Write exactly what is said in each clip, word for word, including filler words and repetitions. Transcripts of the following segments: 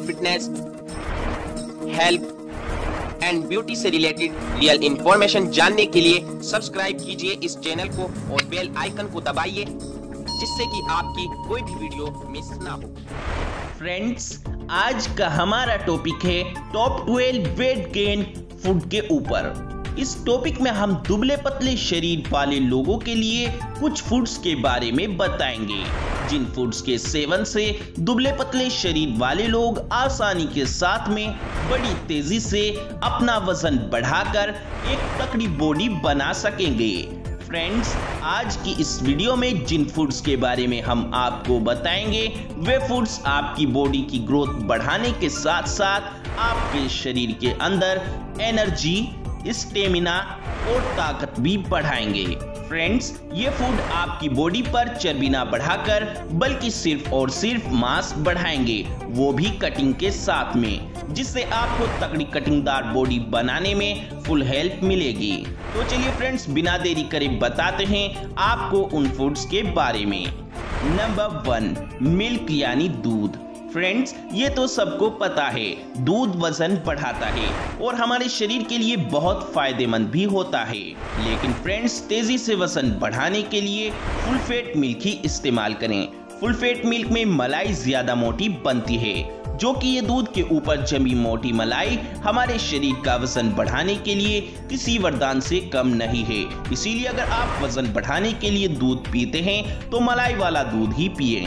Fitness, health and beauty से related real information जानने के लिए सब्सक्राइब कीजिए इस चैनल को और बेल आइकन को दबाइए, जिससे कि आपकी कोई भी वीडियो मिस ना हो। फ्रेंड्स, आज का हमारा टॉपिक है top twelve weight gain food के ऊपर। इस टॉपिक में हम दुबले पतले शरीर वाले लोगों के लिए कुछ फूड्स के बारे में बताएंगे, जिन फूड्स के सेवन से दुबले पतले शरीर वाले लोग आसानी के साथ में बड़ी तेजी से अपना वजन बढ़ाकर एक तगड़ी बॉडी बना सकेंगे। फ्रेंड्स, आज की इस वीडियो में जिन फूड्स के बारे में हम आपको बताएंगे वे फूड्स आपकी बॉडी की ग्रोथ बढ़ाने के साथ साथ आपके शरीर के अंदर एनर्जी, स्टेमिना और ताकत भी बढ़ाएंगे। फ्रेंड्स, ये फूड आपकी बॉडी पर चर्बी ना बढ़ाकर बल्कि सिर्फ और सिर्फ मांस बढ़ाएंगे, वो भी कटिंग के साथ में, जिससे आपको तगड़ी कटिंगदार बॉडी बनाने में फुल हेल्प मिलेगी। तो चलिए फ्रेंड्स, बिना देरी करे बताते हैं आपको उन फूड्स के बारे में। नंबर वन, मिल्क यानी दूध। फ्रेंड्स, ये तो सबको पता है, दूध वजन बढ़ाता है और हमारे शरीर के लिए बहुत फायदेमंद भी होता है। लेकिन फ्रेंड्स, तेजी से वजन बढ़ाने के लिए फुल फैट मिल्क ही इस्तेमाल करें। फुल फैट मिल्क में मलाई ज्यादा मोटी बनती है, जो कि ये दूध के ऊपर जमी मोटी मलाई हमारे शरीर का वजन बढ़ाने के लिए किसी वरदान से कम नहीं है। इसीलिए अगर आप वजन बढ़ाने के लिए दूध पीते हैं तो मलाई वाला दूध ही पिए।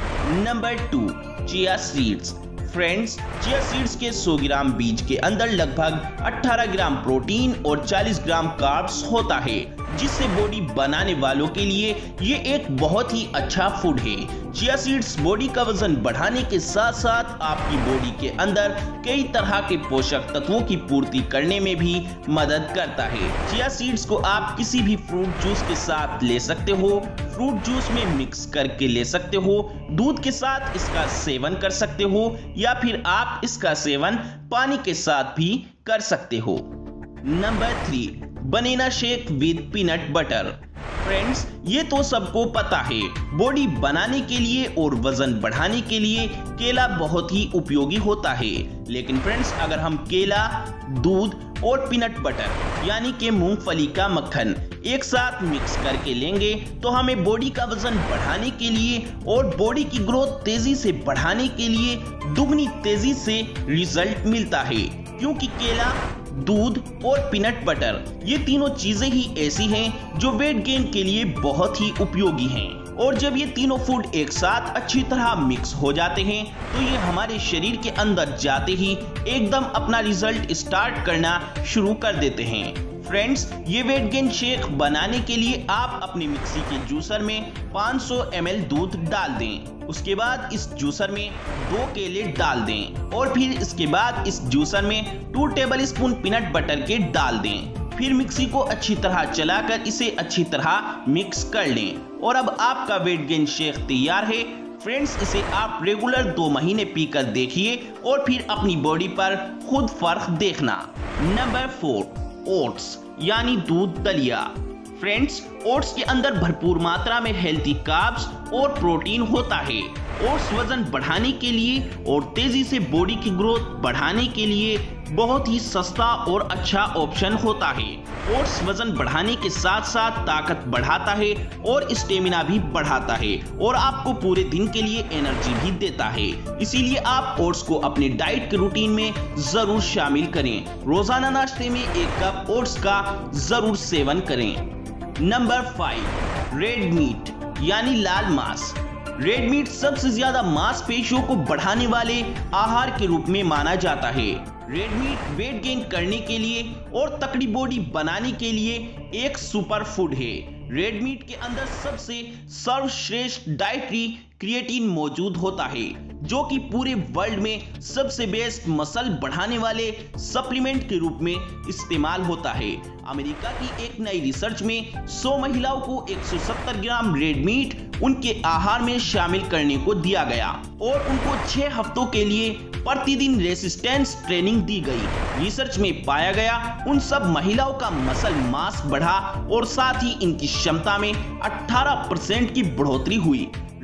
Number two, chia seeds. Friends, chia seeds के सौ ग्राम बीज के अंदर लगभग अठारह ग्राम प्रोटीन और चालीस ग्राम कार्ब्स होता है, जिससे बॉडी बनाने वालों के लिए ये एक बहुत ही अच्छा फूड है। चिया सीड्स बॉडी का वजन बढ़ाने के साथ साथ आपकी बॉडी के अंदर कई तरह के पोषक तत्वों की पूर्ति करने में भी मदद करता है। चिया सीड्स को आप किसी भी फ्रूट जूस के साथ ले सकते हो, फ्रूट जूस में मिक्स करके ले सकते हो, दूध के साथ इसका सेवन कर सकते हो, या फिर आप इसका सेवन पानी के साथ भी कर सकते हो। Number three, banana shake with peanut butter. Friends, ये तो सबको पता है, बॉडी बनाने के लिए और वजन बढ़ाने के लिए केला बहुत ही उपयोगी होता है। लेकिन फ्रेंड्स, अगर हम केला, दूध और पीनट बटर यानी कि मूंगफली का मक्खन एक साथ मिक्स करके लेंगे तो हमें बॉडी का वजन बढ़ाने के लिए और बॉडी की ग्रोथ तेजी से बढ़ाने के लिए दुगनी तेजी से रिजल्ट मिलता है, क्योंकि केला, दूध और पीनट बटर ये तीनों चीजें ही ऐसी हैं जो वेट गेन के लिए बहुत ही उपयोगी हैं। और जब ये तीनों फूड एक साथ अच्छी तरह मिक्स हो जाते हैं तो ये हमारे शरीर के अंदर जाते ही एकदम अपना रिजल्ट स्टार्ट करना शुरू कर देते हैं। फ्रेंड्स, ये वेट गेन शेक बनाने के लिए आप अपने मिक्सी के जूसर में पाँच सौ एम एल दूध डाल दें। उसके बाद इस जूसर में दो केले डाल दें और फिर इसके बाद इस जूसर में two tablespoon peanut butter के डाल दें। फिर मिक्सी को अच्छी तरह चलाकर इसे अच्छी तरह मिक्स कर लें और अब आपका वेट गेन शेक तैयार है। फ्रेंड्स, इसे आप रेगुलर दो महीने पीकर देखिए और फिर अपनी बॉडी पर खुद फर्क देखना। नंबर फोर, ओट्स यानी दूध दलिया। फ्रेंड्स, ओट्स के अंदर भरपूर मात्रा में हेल्थी कार्ब्स और प्रोटीन होता है। ओट्स वजन बढ़ाने के लिए और तेजी से बॉडी की ग्रोथ बढ़ाने के लिए बहुत ही सस्ता और अच्छा ऑप्शन होता है। ओट्स वजन बढ़ाने के साथ साथ ताकत बढ़ाता है और स्टेमिना भी बढ़ाता है और आपको पूरे दिन के लिए एनर्जी भी देता है। इसीलिए आप ओट्स को अपने डाइट के रूटीन में जरूर शामिल करें। रोजाना नाश्ते में एक कप ओट्स का जरूर सेवन करें। नंबर फाइव, रेड मीट यानी लाल मांस। रेड मीट सबसे ज्यादा मांसपेशियों को बढ़ाने वाले आहार के रूप में माना जाता है। रेड मीट वेट गेन करने के लिए और तगड़ी बॉडी बनाने के लिए एक सुपर फूड है। रेड मीट के अंदर सबसे सर्वश्रेष्ठ डाइटरी क्रिएटिन मौजूद होता है, जो कि पूरे वर्ल्ड में सबसे बेस्ट मसल बढ़ाने वाले सप्लीमेंट के रूप में इस्तेमाल होता है। अमेरिका की एक नई रिसर्च में सौ महिलाओं को एक सौ सत्तर ग्राम रेड मीट उनके आहार में शामिल करने को दिया गया और उनको छह हफ्तों के लिए प्रतिदिन रेसिस्टेंस ट्रेनिंग दी गई। रिसर्च में पाया गया उन सब महिलाओं का मसल मास बढ़ा और साथ ही इनकी क्षमता में अठारह परसेंट की बढ़ोतरी हुई।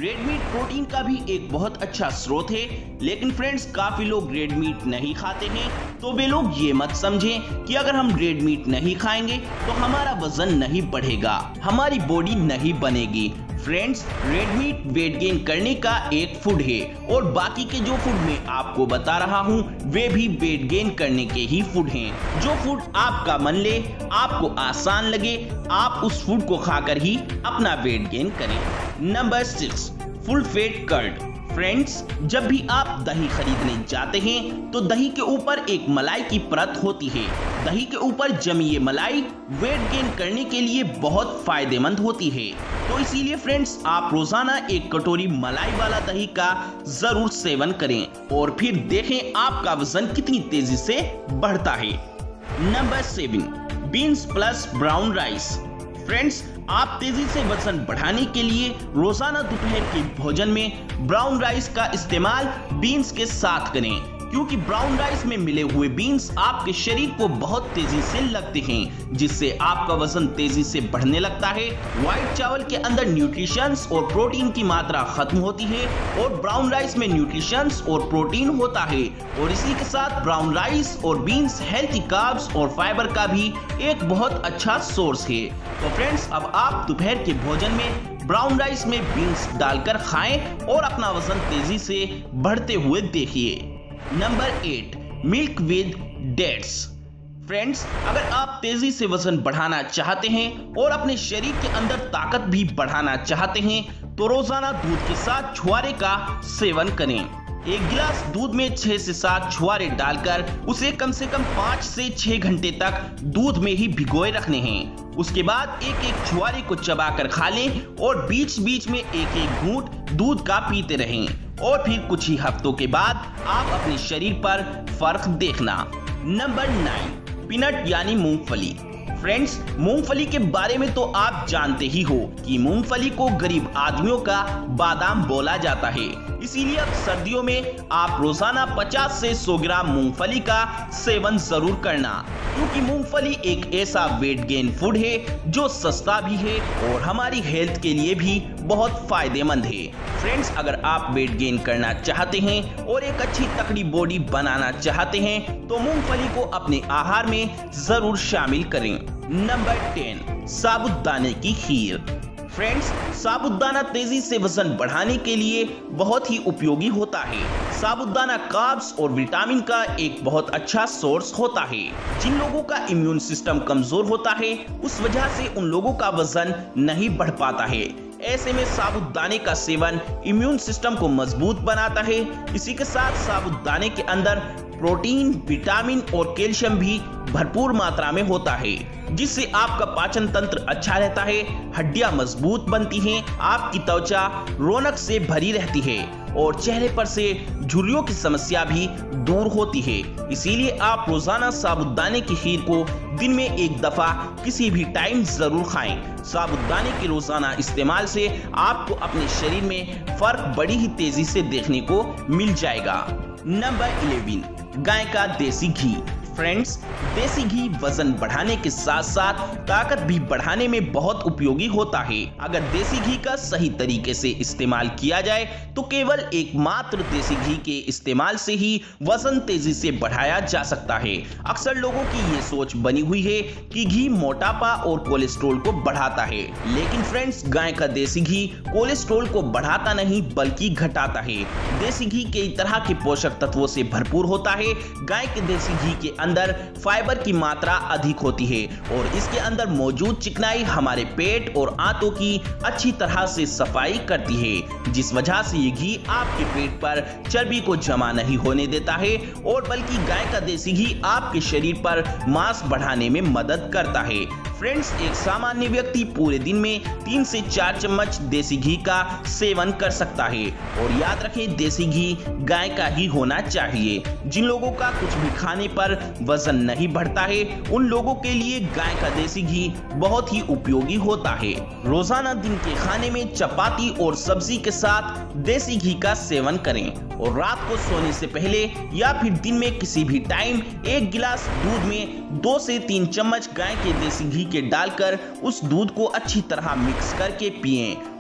रेड मीट प्रोटीन का भी एक बहुत अच्छा स्रोत है, लेकिन फ्रेंड्स काफी लोग रेड मीट नहीं खाते हैं, तो वे लोग ये मत समझें कि अगर हम रेड मीट नहीं खाएंगे तो हमारा वजन नहीं बढ़ेगा, हमारी बॉडी नहीं बनेगी। Friends, red meat weight gain करने का एक फूड है और बाकी के जो फूड मैं आपको बता रहा हूँ वे भी वेट गेन करने के ही फूड हैं। जो फूड आपका मन ले, आपको आसान लगे, आप उस फूड को खाकर ही अपना वेट गेन करें। Number six, full fat curd. Friends, जब भी आप दही खरीदने जाते हैं तो दही के ऊपर एक मलाई की परत होती है। दही के ऊपर जमी ये मलाई वेट गेन करने के लिए बहुत फायदेमंद होती है, तो इसीलिए फ्रेंड्स आप रोजाना एक कटोरी मलाई वाला दही का जरूर सेवन करें और फिर देखें आपका वजन कितनी तेजी से बढ़ता है। Number seven, beans plus brown rice. Friends, आप तेजी से वजन बढ़ाने के लिए रोजाना दोपहर के भोजन में ब्राउन राइस का इस्तेमाल बीन्स के साथ करें, क्योंकि ब्राउन राइस में मिले हुए बीन्स आपके शरीर को बहुत तेजी से लगते हैं, जिससे आपका वजन तेजी से बढ़ने लगता है। व्हाइट चावल के अंदर न्यूट्रिशंस और प्रोटीन की मात्रा खत्म होती है और ब्राउन राइस में न्यूट्रिशंस और प्रोटीन होता है, और इसी के साथ ब्राउन राइस और बीन्स हेल्थी कार्ब्स और फाइबर का भी एक बहुत अच्छा सोर्स है। तो फ्रेंड्स, अब आप दोपहर के भोजन में ब्राउन राइस में बीन्स डालकर खाएं और अपना वजन तेजी से बढ़ते हुए देखिए। Number eight, milk with dates. Friends, अगर आप तेजी से वजन बढ़ाना चाहते हैं और अपने शरीर के अंदर ताकत भी बढ़ाना चाहते हैं तो रोजाना दूध के साथ छुआरे का सेवन करें। एक गिलास दूध में छह से सात छुआरे डालकर उसे कम से कम पाँच से छह घंटे तक दूध में ही भिगोए रखने हैं। उसके बाद एक एक छुआरे को चबाकर खा लें और बीच बीच में एक एक घूंट दूध का पीते रहें और फिर कुछ ही हफ्तों के बाद आप अपने शरीर पर फर्क देखना। नंबर नाइन, पीनट यानी मूंगफली। फ्रेंड्स, मूंगफली के बारे में तो आप जानते ही हो कि मूंगफली को गरीब आदमियों का बादाम बोला जाता है, इसीलिए अब सर्दियों में आप रोजाना पचास से सौ ग्राम मूंगफली का सेवन जरूर करना, क्योंकि मूंगफली एक ऐसा वेट गेन फूड है जो सस्ता भी है और हमारी हेल्थ के लिए भी बहुत फायदेमंद है। फ्रेंड्स, अगर आप वेट गेन करना चाहते हैं और एक अच्छी तकड़ी बॉडी बनाना चाहते हैं तो मूंगफली को अपने आहार में जरूर शामिल करें। नंबर टेन, साबूदाने की खीर। फ्रेंड्स, साबूदाना तेजी से वजन बढ़ाने के लिए बहुत ही उपयोगी होता है। साबूदाना कार्ब्स और विटामिन का एक बहुत अच्छा सोर्स होता है। जिन लोगों का इम्यून सिस्टम कमजोर होता है उस वजह से उन लोगों का वजन नहीं बढ़ पाता है। ऐसे में साबूदाने का सेवन इम्यून सिस्टम को मजबूत बनाता है। इसी के साथ साबूदाने के अंदर प्रोटीन, विटामिन और कैल्शियम भी भरपूर मात्रा में होता है, जिससे आपका पाचन तंत्र अच्छा रहता है, हड्डियां मजबूत बनती हैं, आपकी त्वचा रौनक से भरी रहती है और चेहरे पर से झुर्रियों की समस्या भी दूर होती है। इसीलिए आप रोजाना साबूदाने की खीर को दिन में एक दफा किसी भी टाइम जरूर खाएं। साबूदाने के रोजाना इस्तेमाल से आपको अपने शरीर में फर्क बड़ी ही तेजी से देखने को मिल जाएगा। नंबर इलेवन, गाय का देसी घी। फ्रेंड्स, देसी घी वजन बढ़ाने के साथ साथ ताकत भी बढ़ाने में बहुत उपयोगी होता है। अगर देसी घी का सही तरीके से इस्तेमाल किया जाए तो केवल एकमात्र देसी घी के इस्तेमाल से ही वजन तेजी से बढ़ाया जा सकता है। अक्सर लोगों की ये सोच बनी हुई है कि घी मोटापा और कोलेस्ट्रॉल को बढ़ाता है, लेकिन फ्रेंड्स, गाय का देसी घी कोलेस्ट्रॉल को बढ़ाता नहीं बल्कि घटाता है। देसी घी कई तरह के पोषक तत्वों से भरपूर होता है। गाय के देसी घी के अंदर फाइबर की मात्रा अधिक होती है और इसके अंदर मौजूद चिकनाई हमारे पेट और आंतों की अच्छी तरह से सफाई करती है, जिस वजह से ये घी आपके पेट पर चर्बी को जमा नहीं होने देता है और बल्कि गाय का देसी घी आपके शरीर पर मांस बढ़ाने में मदद करता है। फ्रेंड्स, एक सामान्य व्यक्ति पूरे दिन में तीन से चार चम्मच देसी घी का सेवन कर सकता है और याद रखें, देसी घी गाय का ही होना चाहिए। जिन लोगों का कुछ भी खाने पर वजन नहीं बढ़ता है उन लोगों के लिए गाय का देसी घी बहुत ही उपयोगी होता है। रोजाना दिन के खाने में चपाती और सब्जी के साथ देसी घी का सेवन करें और रात को सोने से पहले या फिर दिन में किसी भी टाइम एक गिलास दूध में दो से तीन चम्मच गाय के देसी घी के डालकर उस दूध को अच्छी तरह मिक्स करके पिएं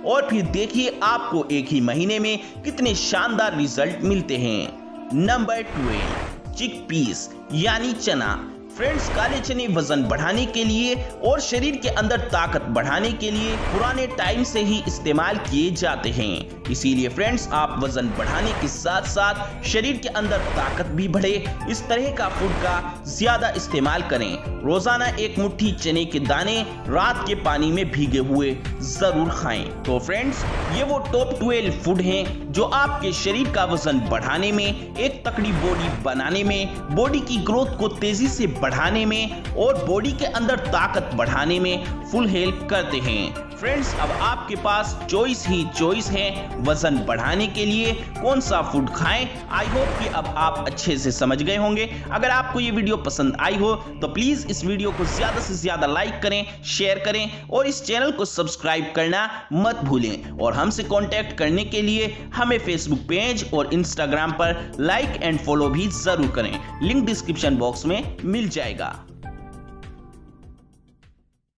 और फिर देखिए आपको एक ही महीने में कितने शानदार रिजल्ट मिलते हैं। नंबर ट्वेल्व, चिक पीस यानी चना। फ्रेंड्स, काले चने वजन बढ़ाने के लिए और शरीर के अंदर ताकत बढ़ाने के लिए पुराने टाइम से ही इस्तेमाल किए जाते हैं। इसीलिए फ्रेंड्स, आप वजन बढ़ाने के साथ साथ शरीर के अंदर ताकत भी बढ़े, इस तरह का फूड का ज्यादा इस्तेमाल करें। रोजाना एक मुट्ठी चने के दाने रात के पानी में भीगे हुए जरूर खाएं। तो फ्रेंड्स, ये वो टॉप ट्वेल्व फूड हैं जो आपके शरीर का वजन बढ़ाने में, एक तकड़ी बॉडी बनाने में, बॉडी की ग्रोथ को तेजी से बढ़ाने में और बॉडी के अंदर ताकत बढ़ाने में फुल हेल्प करते हैं। फ्रेंड्स, अब आपके पास चॉइस ही चॉइस है वजन बढ़ाने के लिए कौन सा फूड खाएं। आई होप कि अब आप अच्छे से समझ गए होंगे। अगर आपको ये वीडियो पसंद आई हो तो प्लीज इस वीडियो को ज्यादा से ज्यादा लाइक करें, शेयर करें और इस चैनल को सब्सक्राइब करना मत भूलें। और हमसे कांटेक्ट करने के लिए हमें फेसबुक पेज और इंस्टाग्राम पर लाइक एंड फॉलो भी जरूर करें। लिंक डिस्क्रिप्शन बॉक्स में मिल जाएगा।